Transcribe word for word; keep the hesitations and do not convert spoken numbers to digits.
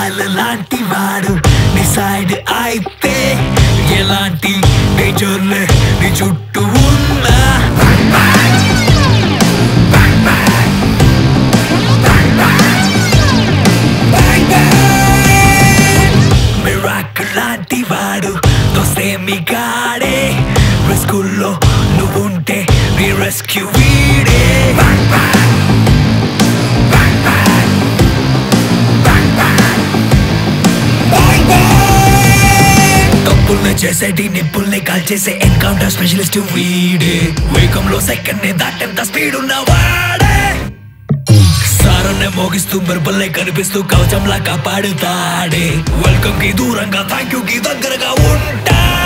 missile లాంటి వాడు decide అయితే ఎలాంటి డేంజర్లే నీ చుట్టూ ఉన్నా మిరాకిల్ లాంటి వాడు దోస్తేమి గాడే రిస్కుల్లో నువ్వుంటే నీ రెస్క్యూ వీడే తప్పుల్ని చేసేటి నిప్పుల్ని కాల్చేసే ఎన్కౌంటర్ స్పెషలిస్ట్ వీడే వేగంలో సెకండ్ ని దాటెంత స్పీడ్ ఉన్నవాడే సారన్నే మోగిస్తూ మెరుపుల్ని కనిపిస్తూ కవచంలా కాపాడుతాడే వెల్కమ్ కి దూరంగా థ్యాంక్ యూ కి దగ్గరగా ఉంటా